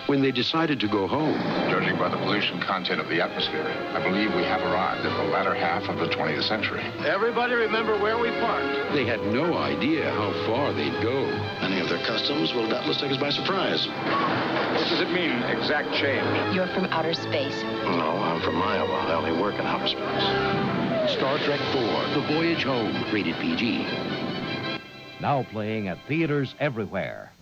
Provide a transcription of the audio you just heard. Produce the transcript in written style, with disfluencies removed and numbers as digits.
when they decided to go home. Judging by the pollution content of the atmosphere, I believe we have arrived at the latter half of the 20th century. Everybody remember where we parked? They had no idea how far they'd go. Many of their customs will doubtless take us by surprise. What does it mean, exact change? You're from outer space. No, I'm from Iowa. I only work in outer space. Star Trek IV, The Voyage Home, rated PG. Now playing at theaters everywhere.